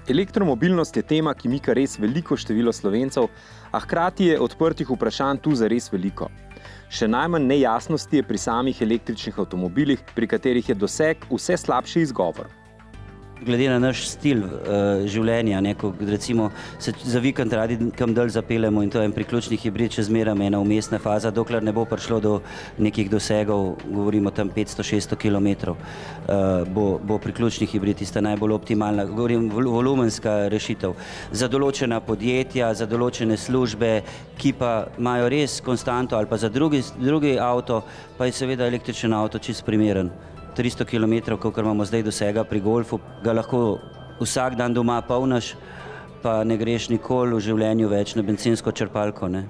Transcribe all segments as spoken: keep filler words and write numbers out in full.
Elektromobilnost je tema, ki mika res veliko število Slovencev, a hkrati je odprtih vprašanj tu zares veliko. Še najmanj nejasnosti je pri samih električnih avtomobilih, pri katerih je doseg vse slabši izgovor. Glede na naš stil uh, življenja, ne, ko recimo se za vikend radi kam dalj zapeljemo in to je en priključni hibrid, še zmeraj ena umestna faza, dokler ne bo prišlo do nekih dosegov, govorimo tam petsto do šeststo kilometrov, uh, bo, bo priključni hibrid tista najbolj optimalna, govorim volumenska rešitev. Za določena podjetja, za določene službe, ki pa imajo res konstanto ali pa za drugi, drugi avto, pa je seveda električen avto čist primeren. tristo kilometrov, kolikor imamo zdaj dosega pri golfu, ga lahko vsak dan doma polniš, pa ne greš nikoli v življenju več na bencinsko črpalko. Ne?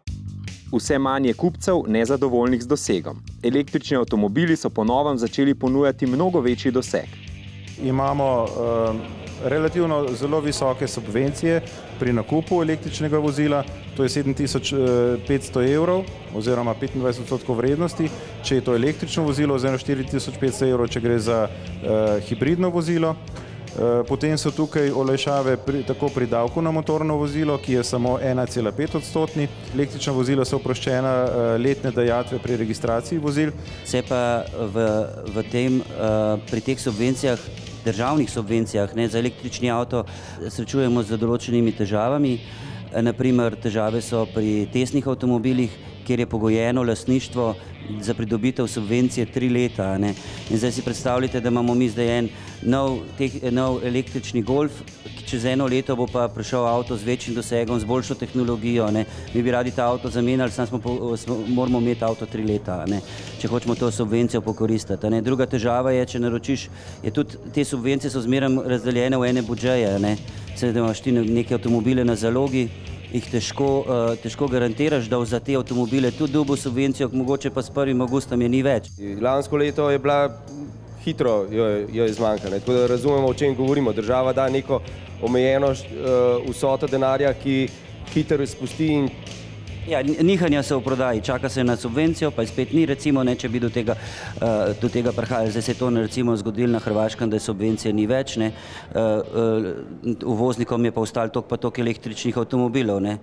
Vse manj je kupcev nezadovoljnih z dosegom. Električni avtomobili so po novem začeli ponujati mnogo večji doseg. Imamo uh, relativno zelo visoke subvencije pri nakupu električnega vozila, to je sedem tisoč petsto evrov oziroma petindvajset odstotkov vrednosti, če je to električno vozilo, oziroma štiri tisoč petsto evrov, če gre za uh, hibridno vozilo. Uh, potem so tukaj olajšave pri, tako pri davku na motorno vozilo, ki je samo ena cela pet odstotni. Električna vozila so oproščena uh, letne dajatve pri registraciji vozil. Se pa v, v tem, uh, pri teh subvencijah, državnih subvencijah, ne, za električni avto srečujemo z določenimi težavami. Naprimer, težave so pri testnih avtomobilih, kjer je pogojeno lastništvo za pridobitev subvencije tri leta. Ne. In zdaj si predstavljate, da imamo mi zdaj en nov, teh, nov električni Golf, čez eno leto bo pa prišel avto z večjim dosegom, z boljšo tehnologijo. Ne. Mi bi radi ta avto zamenjali, samo smo, smo, moramo imeti avto tri leta, ne, če hočemo to subvencijo pokoristiti. Ne. Druga težava je, če naročiš, je tudi te subvencije so zmeraj razdeljene v ene budžeje. Ne. Se da imaš ti neke avtomobile na zalogi, jih težko, uh, težko garantiraš, da za te avtomobile tudi dobil subvencijo, mogoče pa s prvim avgustom je ni več. Lansko leto je bila hitro, jo, jo je zmanjkala, tako da razumemo, o čem govorimo. Država da neko omejeno uh, vsoto denarja, ki hitro izpusti in Ja, nihanja se v prodaji, čaka se na subvencijo, pa spet ni, recimo, ne, če bi do tega, uh, do tega prihajali. Zdaj se je to recimo zgodilo na Hrvaškem, da subvencije ni več, ne. Uh, uh, uvoznikom je pa ostalo toliko pa toliko električnih avtomobilov, ne.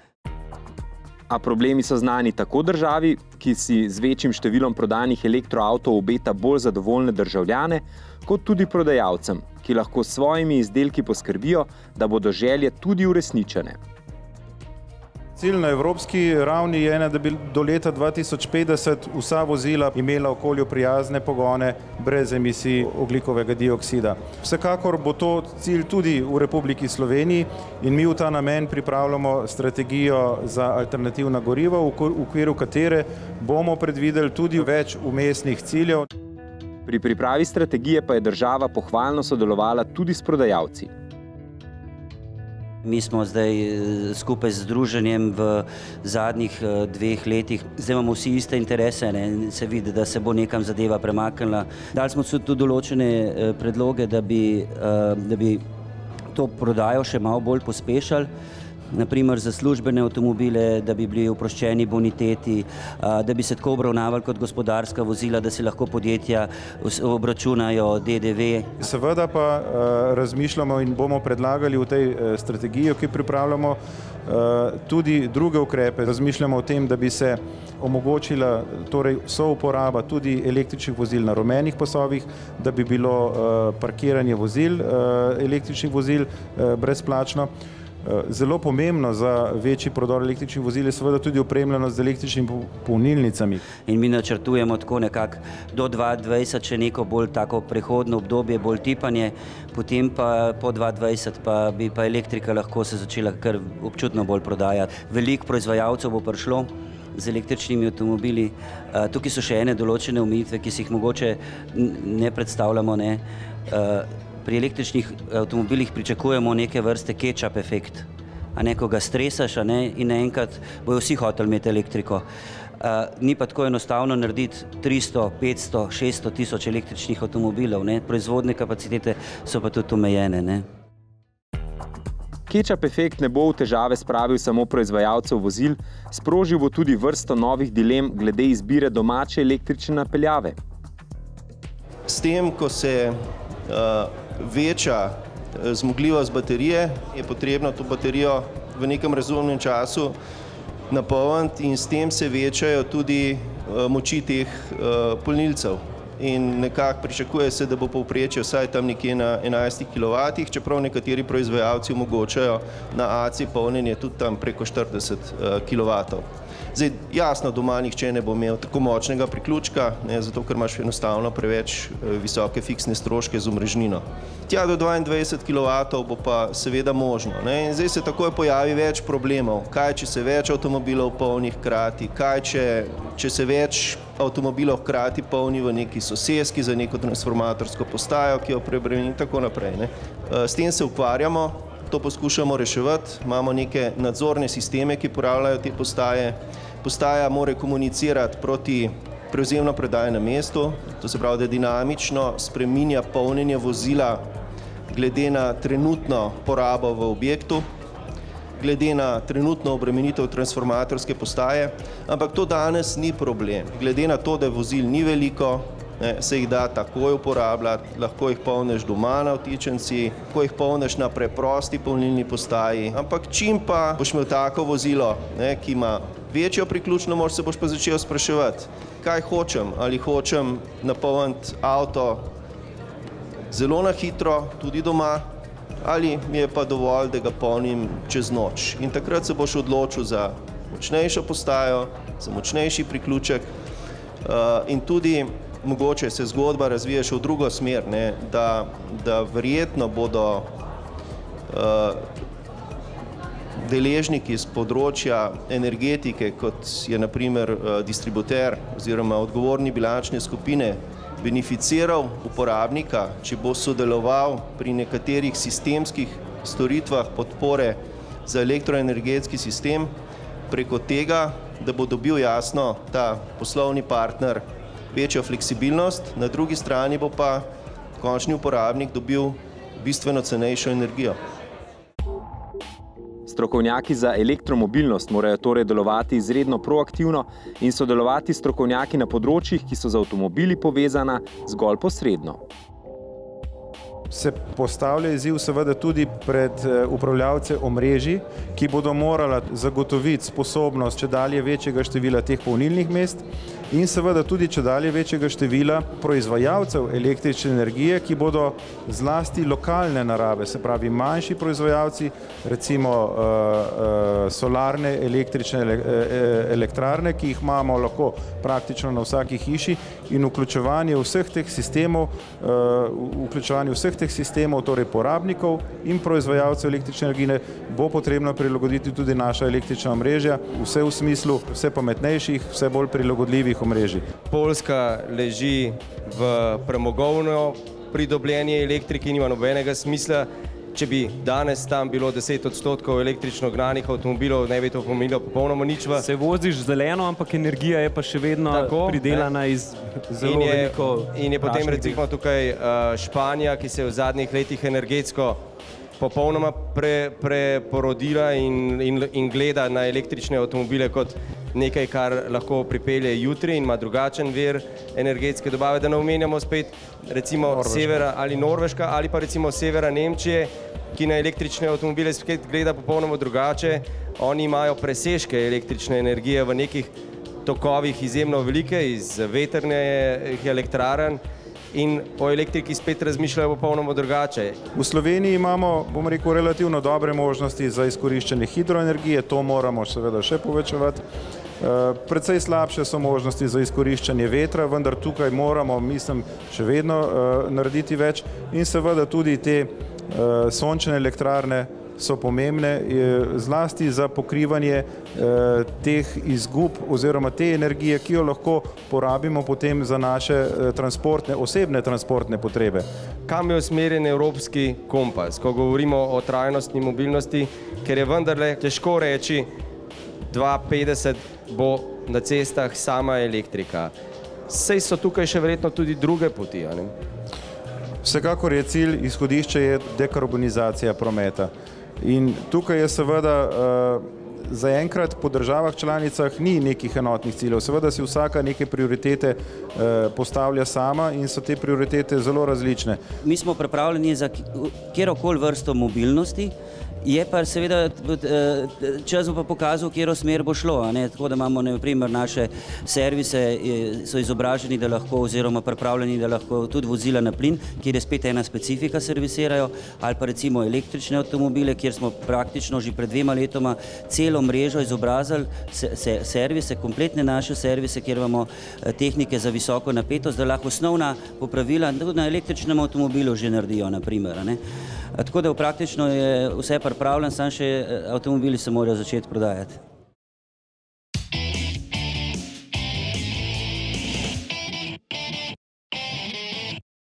A problemi so znani tako državi, ki si z večjim številom prodanih elektroavtov obeta bolj zadovoljne državljane, kot tudi prodajalcem, ki lahko s svojimi izdelki poskrbijo, da bodo želje tudi uresničene. Cilj na evropski ravni je, da bi do leta dva tisoč petdeset vsa vozila imela okolju prijazne pogone brez emisij ogljikovega dioksida. Vsekakor bo to cilj tudi v Republiki Sloveniji in mi v ta namen pripravljamo strategijo za alternativna goriva, v okviru katere bomo predvideli tudi več vmesnih ciljev. Pri pripravi strategije pa je država pohvalno sodelovala tudi s prodajalci. Mi smo zdaj skupaj z združenjem v zadnjih dveh letih, zdaj imamo vsi iste interese, ne, se vidi, da se bo nekam zadeva premaknila. Dali smo tudi določene predloge, da bi, da bi to prodajo še malo bolj pospešali. Naprimer za službene avtomobile, da bi bili oproščeni boniteti, da bi se tako obravnavali kot gospodarska vozila, da si lahko podjetja obračunajo D D V. Seveda pa razmišljamo in bomo predlagali v tej strategiji, ki pripravljamo, tudi druge ukrepe. Razmišljamo o tem, da bi se omogočila torej souporaba tudi električnih vozil na rumenih pasovih, da bi bilo parkiranje vozil, električnih vozil brezplačno. Zelo pomembno za večji prodor električnih vozil je seveda tudi opremljenost z električnimi polnilnicami. In mi načrtujemo tako nekako do dva tisoč dvajset še neko bolj tako prehodno obdobje, bolj tipanje, potem pa po dva tisoč dvajset pa bi pa elektrika lahko se začela kar občutno bolj prodajati. Veliko proizvajalcev bo prišlo z električnimi avtomobili. Tukaj so še ene določene omejitve, ki si jih mogoče ne predstavljamo, ne. Pri električnih avtomobilih pričakujemo neke vrste catch-up efekt. A nekoga stresaš, a ne, in naenkrat bojo vsi hoteli imeti elektriko. Uh, ni pa tako enostavno narediti tristo, petsto, šeststo tisoč električnih avtomobilov, ne. Proizvodne kapacitete so pa tudi omejene, ne. Catch-up efekt ne bo v težave spravil samo proizvajalcev vozil, sprožil bo tudi vrsto novih dilem glede izbire domače električne napeljave. S tem, ko se uh, veča zmogljivost baterije, je potrebno to baterijo v nekem razumnem času napolniti in s tem se večajo tudi moči teh polnilcev. In nekako pričakuje se, da bo povprečje vsaj tam nekje na enajstih kilovatih, čeprav nekateri proizvajalci omogočajo na A C polnjenje tudi tam preko štirideset kilovatov. Zdaj, jasno, doma nihče ne bo imel tako močnega priključka, ne, zato ker imaš enostavno preveč visoke fiksne stroške z omrežnino. Tja do dvaindvajset kilovatov bo pa seveda možno. Ne, in zdaj se takoj pojavi več problemov. Kaj, če se več avtomobilov polni hkrati, kaj, če, če se več avtomobilov hkrati polni v neki soseski za neko transformatorsko postajo, ki jo prebremeni in tako naprej. Ne. S tem se ukvarjamo, to poskušamo reševati, imamo neke nadzorne sisteme, ki upravljajo te postaje. Postaja mora komunicirati proti prevzemno predaji na mestu, to se pravi, da dinamično spreminja polnjenje vozila glede na trenutno porabo v objektu, glede na trenutno obremenitev transformatorske postaje, ampak to danes ni problem. Glede na to, da vozil ni veliko, ne, se jih da takoj uporabljati, lahko jih polniš doma na vtičenci, lahko jih polniš na preprosti polnilni postaji, ampak čim pa boš imel tako vozilo, ne, ki ima večjo priključno moč, se boš pa začel spraševati, kaj hočem, ali hočem napolniti avto zelo na hitro, tudi doma, ali mi je pa dovolj, da ga polnim čez noč. In takrat se boš odločil za močnejšo postajo, za močnejši priključek in tudi mogoče se zgodba razvija še v drugo smer, ne, da, da verjetno bodo deležniki z področja energetike, kot je na primer distributer oziroma odgovorni bilančne skupine, beneficiral uporabnika, če bo sodeloval pri nekaterih sistemskih storitvah podpore za elektroenergetski sistem, preko tega, da bo dobil jasno ta poslovni partner večjo fleksibilnost, na drugi strani bo pa končni uporabnik dobil bistveno cenejšo energijo. Strokovnjaki za elektromobilnost morajo torej delovati izredno proaktivno in sodelovati s strokovnjaki na področjih, ki so z avtomobili povezana zgolj posredno. Se postavlja izziv seveda tudi pred upravljavce omrežij, ki bodo morali zagotoviti sposobnost čedalje večjega števila teh polnilnih mest in seveda tudi čedalje večjega števila proizvajalcev električne energije, ki bodo zlasti lokalne narave, se pravi manjši proizvajalci, recimo uh, uh, solarne električne elektrarne, ki jih imamo lahko praktično na vsaki hiši, in vključevanje vseh teh sistemov, uh, vključevanje vseh teh sistemov, torej porabnikov in proizvajalcev električne energije, bo potrebno prilagoditi tudi naša električna omrežja, vse v smislu vse pametnejših, vse bolj prilagodljivih omrežij. Poljska leži v premogovno pridobljeni elektriki, nima nobenega smisla. Če bi danes tam bilo deset odstotkov električno gnanih avtomobilov, ne bi to pomenilo popolnoma nič. Se voziš zeleno, ampak energija je pa še vedno tako pridelana iz zelo in je, veliko in je potem recimo tukaj uh, Španija, ki se je v zadnjih letih energetsko popolnoma pre, preporodila in, in, in gleda na električne avtomobile kot nekaj, kar lahko pripelje jutri in ima drugačen vir energetske dobave, da ne omenjamo spet recimo Norveška. Severa ali Norveška ali pa recimo severa Nemčije, ki na električne avtomobile spet gleda popolnoma drugače. Oni imajo presežke električne energije v nekih tokovih izjemno velike iz vetrnih elektrarn in o elektriki spet razmišljajo popolnoma drugače. V Sloveniji imamo, bom rekel, relativno dobre možnosti za izkoriščanje hidroenergije, to moramo seveda še povečevati. Precej slabše so možnosti za izkoriščanje vetra, vendar tukaj moramo, mislim, še vedno narediti več in seveda tudi te sončne elektrarne so pomembne, zlasti za pokrivanje teh izgub oziroma te energije, ki jo lahko porabimo potem za naše transportne, osebne transportne potrebe. Kam je usmerjen evropski kompas, ko govorimo o trajnostni mobilnosti, ker je vendarle težko reči, dva petdeset bo na cestah sama elektrika. Sej so tukaj še verjetno tudi druge poti, a ne? Vsekakor je cilj, izhodišče je dekarbonizacija prometa. In tukaj je seveda zaenkrat po državah članicah ni nekih enotnih ciljev. Seveda si vsaka neke prioritete postavlja sama in so te prioritete zelo različne. Mi smo pripravljeni za kjerokoli vrsto mobilnosti, je pa seveda čas bo pa pokazal, kjero smer bo šlo, a ne, tako da imamo, na primer, naše servise so izobraženi, da lahko, oziroma pripravljeni, da lahko tudi vozila na plin, kjer je spet ena specifika servisirajo, ali pa recimo električne avtomobile, kjer smo praktično že pred dvema letoma celo mrežo izobrazili, servise, kompletne naše servise, kjer imamo tehnike za visoko napetost, da lahko osnovna popravila tudi na električnem avtomobilu že naredijo, na primer, a ne. Tako da praktično je vse pripravljeno, samo še avtomobili se morajo začeti prodajati.